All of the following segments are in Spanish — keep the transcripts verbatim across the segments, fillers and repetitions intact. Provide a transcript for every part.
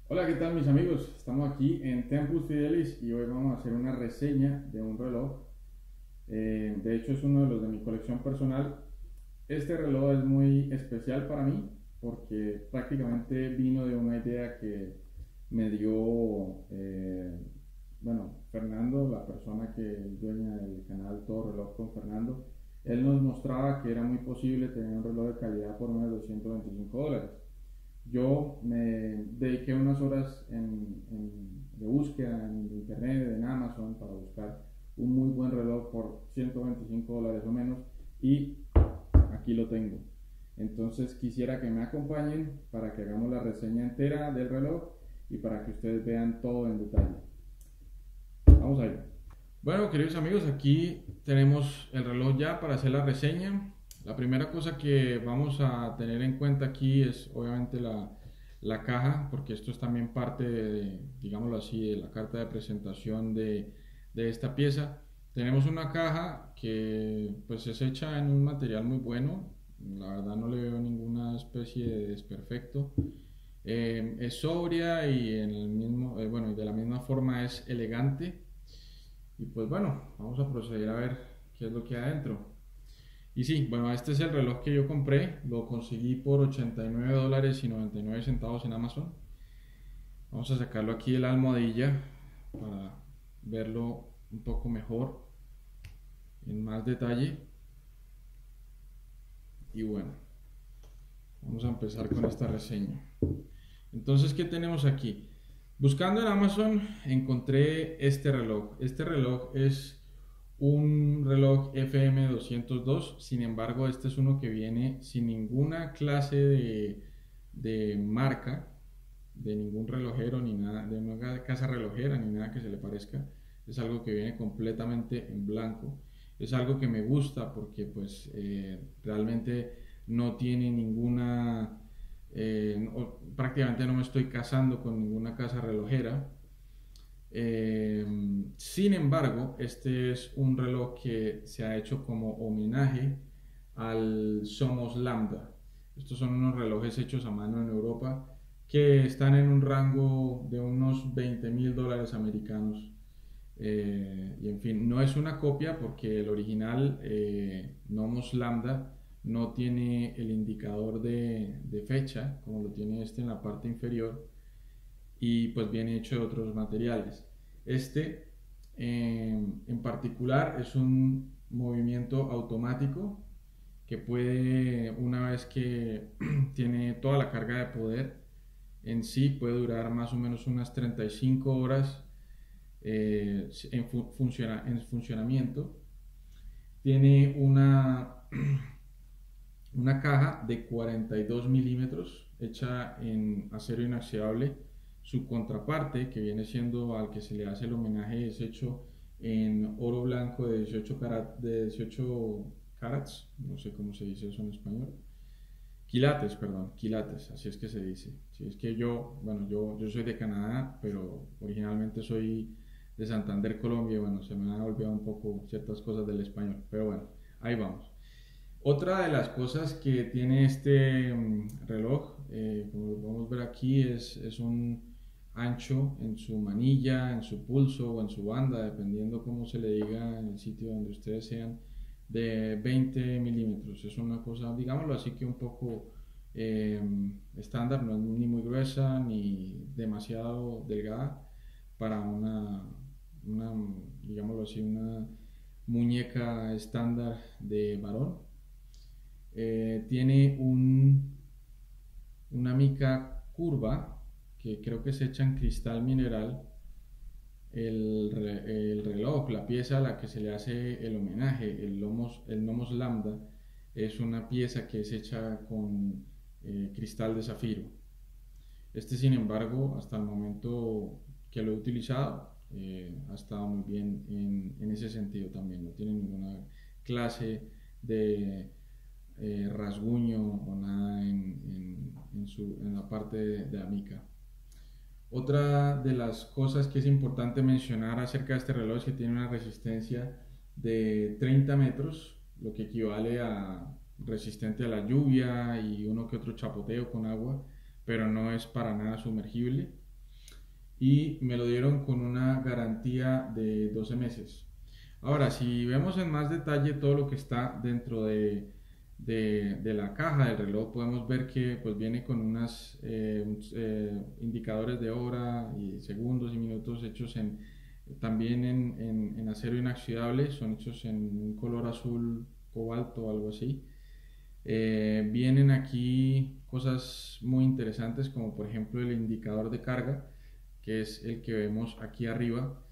Hola, ¿qué tal mis amigos? Estamos aquí en Tempus Fidelis y hoy vamos a hacer una reseña de un reloj. Eh, de hecho es uno de los de mi colección personal. Este reloj es muy especial para mí porque prácticamente vino de una idea que me dio, eh, bueno, Fernando, la persona que es dueña del canal Todo Reloj con Fernando. Él nos mostraba que era muy posible tener un reloj de calidad por menos de doscientos veinticinco dólares. Yo me dediqué unas horas en, en- de búsqueda en internet, en Amazon, para buscar un muy buen reloj por ciento veinticinco dólares o menos y aquí lo tengo. Entonces quisiera que me acompañen para que hagamos la reseña entera del reloj y para que ustedes vean todo en detalle. Vamos a ir. Bueno, queridos amigos, aquí tenemos el reloj ya para hacer la reseña. La primera cosa que vamos a tener en cuenta aquí es obviamente la, la caja, porque esto es también parte de, digámoslo así, de la carta de presentación de, de esta pieza. Tenemos una caja que pues es hecha en un material muy bueno, la verdad no le veo ninguna especie de desperfecto. Eh, es sobria y en el mismo, eh, bueno, y de la misma forma es elegante. Y pues bueno, vamos a proceder a ver qué es lo que hay adentro. Y sí, bueno, este es el reloj que yo compré. Lo conseguí por ochenta y nueve dólares y noventa y nueve centavos en Amazon. Vamos a sacarlo aquí de la almohadilla para verlo un poco mejor, en más detalle. Y bueno, vamos a empezar con esta reseña. Entonces, ¿qué tenemos aquí? Buscando en Amazon encontré este reloj. Este reloj es un reloj F M doscientos dos, sin embargo este es uno que viene sin ninguna clase de, de marca, de ningún relojero ni nada, de una casa relojera ni nada que se le parezca. Es algo que viene completamente en blanco. Es algo que me gusta porque pues eh, realmente no tiene ninguna, eh, no- prácticamente no me estoy casando con ninguna casa relojera. Eh, Sin embargo, este es un reloj que se ha hecho como homenaje al Somos Lambda. Estos son unos relojes hechos a mano en Europa que están en un rango de unos veinte mil dólares americanos. Eh, y en fin, no es una copia porque el original eh, Nomos Lambda no tiene el indicador de, de fecha como lo tiene este en la parte inferior, y pues viene hecho de otros materiales. Este eh, en particular es un movimiento automático que puede, una vez que tiene toda la carga de poder en sí, puede durar más o menos unas treinta y cinco horas eh, en, fu funciona, en funcionamiento. Tiene una, una caja de cuarenta y dos milímetros hecha en acero inoxidable. Su contraparte, que viene siendo al que se le hace el homenaje, es hecho en oro blanco de dieciocho, carat, de dieciocho carats, no sé cómo se dice eso en español. Quilates, perdón, quilates, así es que se dice. Si es que yo, bueno, yo, yo soy de Canadá, pero originalmente soy de Santander, Colombia, y bueno, se me han olvidado un poco ciertas cosas del español, pero bueno, ahí vamos. Otra de las cosas que tiene este mm, reloj, eh, como lo podemos ver aquí, es, es un ancho en su manilla, en su pulso o en su banda, dependiendo cómo se le diga en el sitio donde ustedes sean, de veinte milímetros. Es una cosa, digámoslo así, que un poco eh, estándar, no es ni muy gruesa ni demasiado delgada para una, una digámoslo así, una muñeca estándar de varón. Eh, tiene un, una mica curva que creo que se echa en cristal mineral. El, el, reloj, la pieza a la que se le hace el homenaje, el Nomos, el Nomos Lambda, es una pieza que es hecha con eh, cristal de zafiro. Este, sin embargo, hasta el momento que lo he utilizado, eh, ha estado muy bien en, en, ese sentido también. No tiene ninguna clase de eh, rasguño o nada en, en, en, su, en la parte de, de la mica. Otra de las cosas que es importante mencionar acerca de este reloj es que tiene una resistencia de treinta metros, lo que equivale a resistente a la lluvia y uno que otro chapoteo con agua, pero no es para nada sumergible. y me lo dieron con una garantía de doce meses. Ahora, si vemos en más detalle todo lo que está dentro de, de, de la caja del reloj, podemos ver que pues, viene con unos eh, eh, indicadores de hora y segundos y minutos hechos en, también en, en, en acero inoxidable, son hechos en un color azul cobalto o algo así. Eh, vienen aquí cosas muy interesantes como por ejemplo el indicador de carga, que es el que vemos aquí arriba.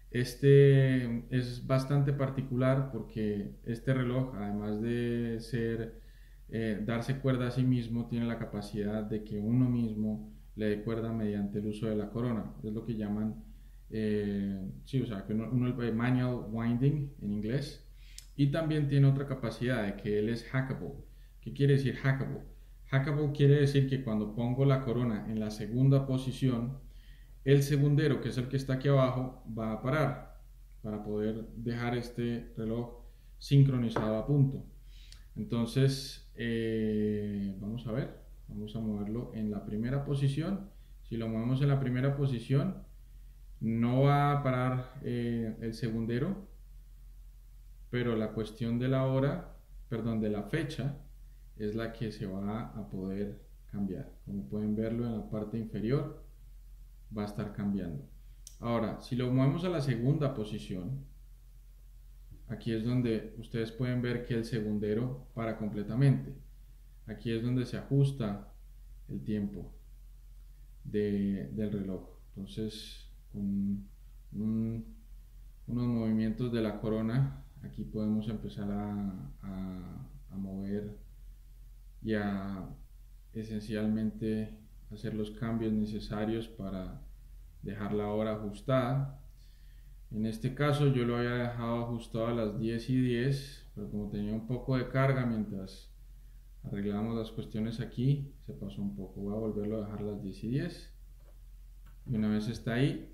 Este es bastante particular porque este reloj, además de ser eh, darse cuerda a sí mismo, tiene la capacidad de que uno mismo le dé cuerda mediante el uso de la corona. Es lo que llaman, eh, sí, o sea, que uno, uno el manual winding en inglés. Y también tiene otra capacidad de que él es hackable. ¿Qué quiere decir hackable? Hackable quiere decir que cuando pongo la corona en la segunda posición, el segundero, que es el que está aquí abajo, va a parar para poder dejar este reloj sincronizado a punto. Entonces, eh, vamos a ver, vamos a moverlo en la primera posición. Si lo movemos en la primera posición, no va a parar eh, el segundero, pero la cuestión de la hora, perdón, de la fecha, es la que se va a poder cambiar. Como pueden verlo en la parte inferior, va a estar cambiando. Ahora, si lo movemos a la segunda posición, aquí es donde ustedes pueden ver que el segundero para completamente. Aquí es donde se ajusta el tiempo de, del reloj. Entonces, con un, unos movimientos de la corona, aquí podemos empezar a, a, a mover y a esencialmente hacer los cambios necesarios para dejar la hora ajustada. En este caso yo lo había dejado ajustado a las diez y diez, pero como tenía un poco de carga mientras arreglamos las cuestiones aquí, se pasó un poco. Voy a volverlo a dejar a las diez y diez y una vez está ahí,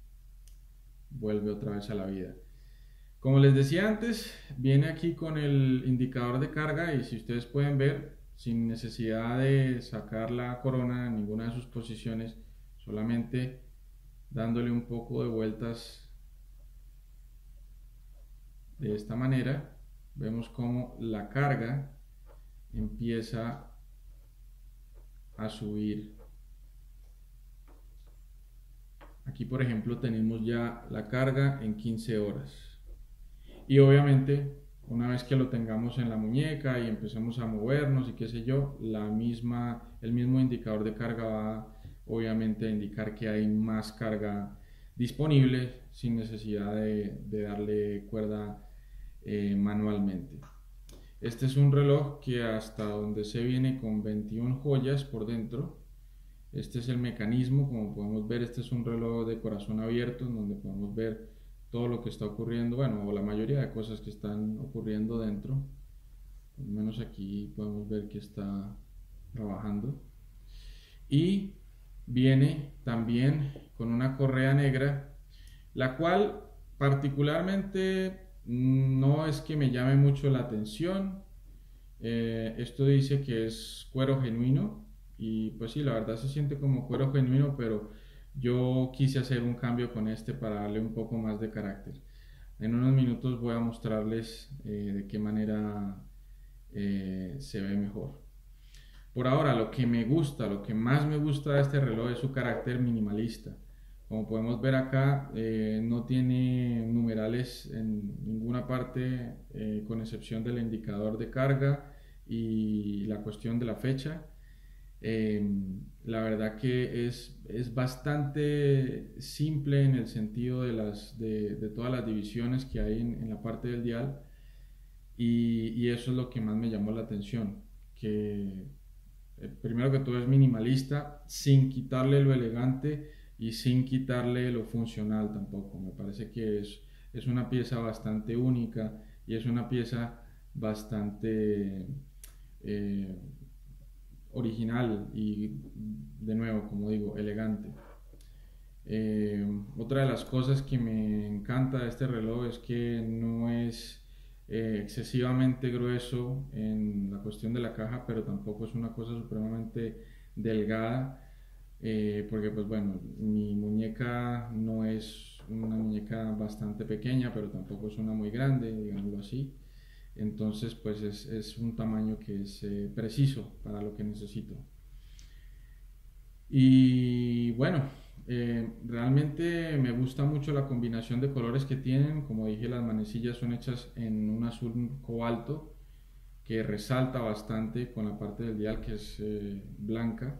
vuelve otra vez a la vida. Como les decía antes, viene aquí con el indicador de carga y si ustedes pueden ver, sin necesidad de sacar la corona en ninguna de sus posiciones, solamente dándole un poco de vueltas de esta manera, vemos como la carga empieza a subir. Aquí por ejemplo tenemos ya la carga en quince horas y obviamente una vez que lo tengamos en la muñeca y empecemos a movernos y qué sé yo, la misma, el mismo indicador de carga va obviamente a indicar que hay más carga disponible sin necesidad de, de darle cuerda eh, manualmente. Este es un reloj que hasta donde se viene con veintiuna joyas por dentro. Este es el mecanismo, como podemos ver, este es un reloj de corazón abierto en donde podemos ver todo lo que está ocurriendo, bueno, o la mayoría de cosas que están ocurriendo dentro. Al menos aquí podemos ver que está trabajando. Y viene también con una correa negra, la cual particularmente no es que me llame mucho la atención. Eh, esto dice que es cuero genuino y pues sí, la verdad se siente como cuero genuino, pero yo quise hacer un cambio con este para darle un poco más de carácter. En unos minutos voy a mostrarles eh, de qué manera eh, se ve mejor. Por ahora, lo que me gusta, lo que más me gusta de este reloj es su carácter minimalista. Como podemos ver acá, eh, no tiene numerales en ninguna parte, eh, con excepción del indicador de carga y la cuestión de la fecha. Eh, la verdad que es, es bastante simple en el sentido de, las, de, de todas las divisiones que hay en, en la parte del dial y, y eso es lo que más me llamó la atención, que eh, primero que todo es minimalista sin quitarle lo elegante y sin quitarle lo funcional tampoco. Me parece que es, es una pieza bastante única y es una pieza bastante eh, original y de nuevo, como digo, elegante. Eh, otra de las cosas que me encanta de este reloj es que no es eh, excesivamente grueso en la cuestión de la caja, pero tampoco es una cosa supremamente delgada. eh, porque pues bueno, mi muñeca no es una muñeca bastante pequeña, pero tampoco es una muy grande, digámoslo así. Entonces pues es, es un tamaño que es eh, preciso para lo que necesito. Y bueno, eh, realmente me gusta mucho la combinación de colores que tienen. Como dije, las manecillas son hechas en un azul cobalto que resalta bastante con la parte del dial que es eh, blanca.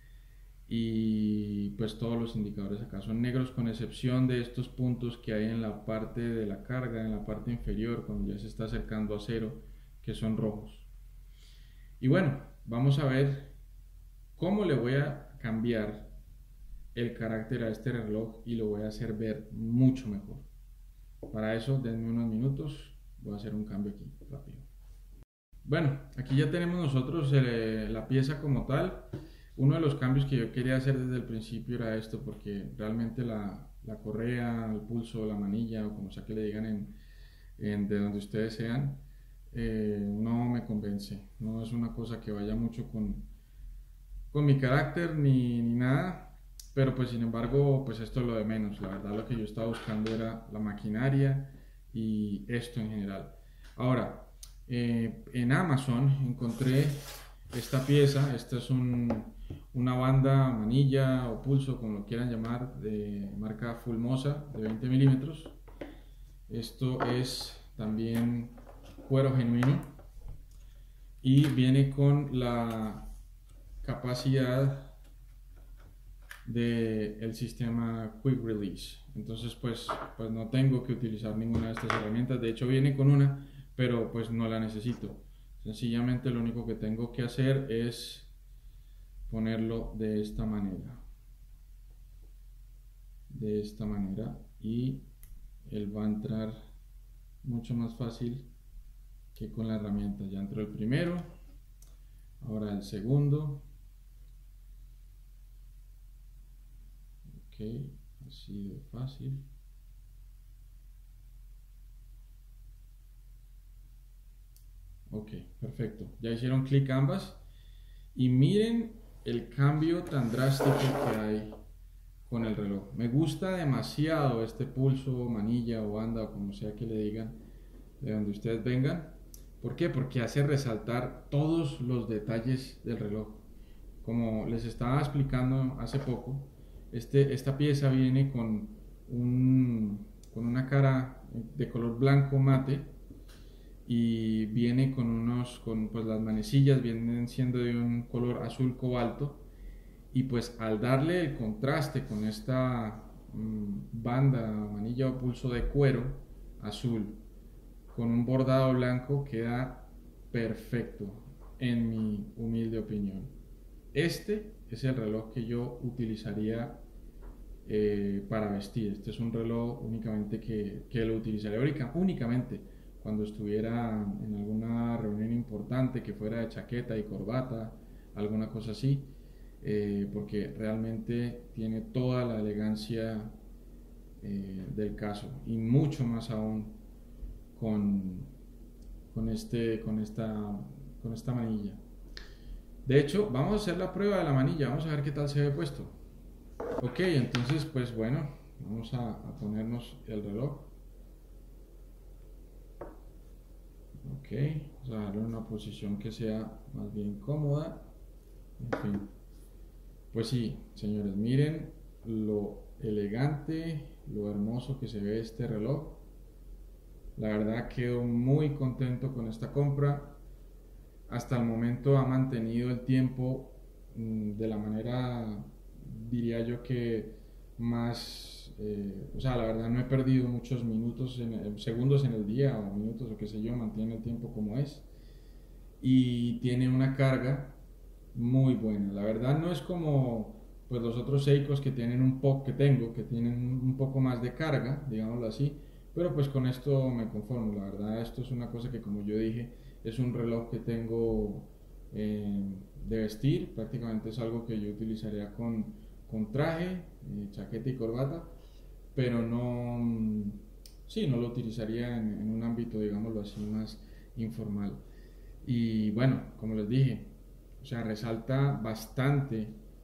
Y pues todos los indicadores acá son negros con excepción de estos puntos que hay en la parte de la carga, en la parte inferior, cuando ya se está acercando a cero, que son rojos. Y bueno, vamos a ver cómo le voy a cambiar el carácter a este reloj y lo voy a hacer ver mucho mejor. Para eso, denme unos minutos, voy a hacer un cambio aquí rápido. Bueno, aquí ya tenemos nosotros eh, la pieza como tal. Uno de los cambios que yo quería hacer desde el principio era esto, porque realmente la, la correa, el pulso, la manilla, o como sea que le digan en, en de donde ustedes sean, eh, no me convence. No es una cosa que vaya mucho con, con mi carácter ni, ni nada, pero pues sin embargo, pues esto es lo de menos. La verdad lo que yo estaba buscando era la maquinaria y esto en general. Ahora, eh, en Amazon encontré esta pieza. Esta es un, una banda, manilla o pulso, como lo quieran llamar, de marca Fulmosa de veinte milímetros. Esto es también cuero genuino y viene con la capacidad del sistema Quick Release. Entonces pues, pues no tengo que utilizar ninguna de estas herramientas. De hecho viene con una, pero pues no la necesito. Sencillamente lo único que tengo que hacer es ponerlo de esta manera. De esta manera. Y él va a entrar mucho más fácil que con la herramienta. Ya entró el primero. Ahora el segundo. Ok, así de fácil. Ok, perfecto. Ya hicieron clic ambas. Y miren el cambio tan drástico que hay con el reloj. Me gusta demasiado este pulso, manilla o banda o como sea que le digan, de donde ustedes vengan. ¿Por qué? Porque hace resaltar todos los detalles del reloj. Como les estaba explicando hace poco, este, esta pieza viene con, un, con una cara de color blanco mate y viene con unos, con pues las manecillas vienen siendo de un color azul cobalto, y pues al darle el contraste con esta mmm, banda, manilla o pulso de cuero azul con un bordado blanco queda perfecto en mi humilde opinión. Este es el reloj que yo utilizaría eh, para vestir. Este es un reloj únicamente que, que lo utilizaría únicamente cuando estuviera en alguna reunión importante, que fuera de chaqueta y corbata, alguna cosa así, eh, porque realmente tiene toda la elegancia eh, del caso, y mucho más aún con, con, este, con, esta, con esta manilla. De hecho, vamos a hacer la prueba de la manilla, vamos a ver qué tal se ve puesto. Ok, entonces pues bueno, vamos a, a ponernos el reloj. Ok, vamos a darle una posición que sea más bien cómoda. En fin, pues sí, señores, miren lo elegante, lo hermoso que se ve este reloj. La verdad quedo muy contento con esta compra. Hasta el momento ha mantenido el tiempo mmm, de la manera, diría yo que más, eh, o sea, la verdad no he perdido muchos minutos, en, segundos en el día o minutos o qué sé yo, mantiene el tiempo como es. Y tiene una carga muy buena. La verdad no es como pues los otros Seikos que tienen un poco, que tengo, que tienen un poco más de carga, digámoslo así, pero pues con esto me conformo. La verdad esto es una cosa que, como yo dije, es un reloj que tengo eh, de vestir. Prácticamente es algo que yo utilizaría con, con traje, eh, chaqueta y corbata, pero no, sí, no lo utilizaría en, en un ámbito, digámoslo así, más informal. Y bueno, como les dije, o sea, resalta bastante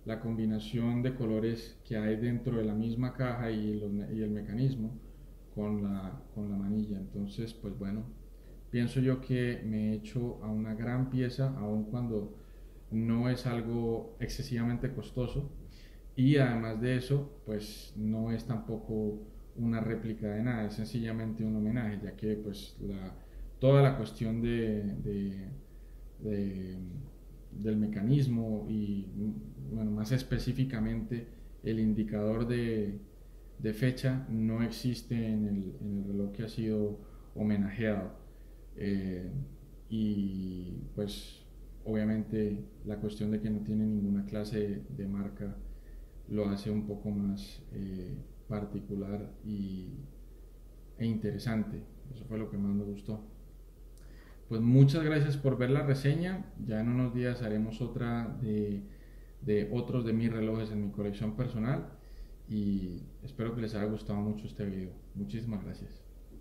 la combinación de colores que hay dentro de la misma caja y, los, y el mecanismo con la, con la manilla. Entonces, pues bueno, pienso yo que me he hecho a una gran pieza, aun cuando no es algo excesivamente costoso, y además de eso, pues no es tampoco una réplica de nada, es sencillamente un homenaje, ya que pues la, toda la cuestión de, de, de, del mecanismo y bueno, más específicamente el indicador de, de fecha no existe en el, en el reloj que ha sido homenajeado. Eh, y pues obviamente la cuestión de que no tiene ninguna clase de, de marca lo hace un poco más eh, particular y, e interesante. Eso fue lo que más me gustó. Pues muchas gracias por ver la reseña. Ya en unos días haremos otra de, de otros de mis relojes en mi colección personal y espero que les haya gustado mucho este video. Muchísimas gracias.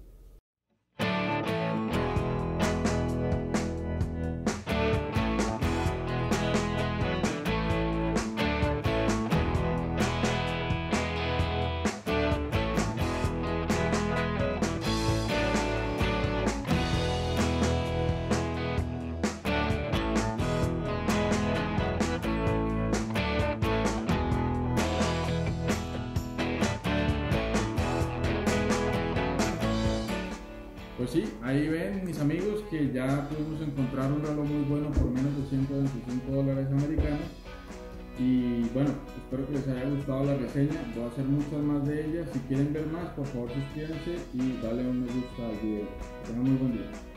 Pues sí, ahí ven mis amigos que ya pudimos encontrar un reloj muy bueno por menos de ciento veinticinco dólares americanos. Y bueno, espero que les haya gustado la reseña, voy a hacer muchas más de ellas. Si quieren ver más, por favor suscríbanse y dale un me gusta al video. Que tengan muy buen día.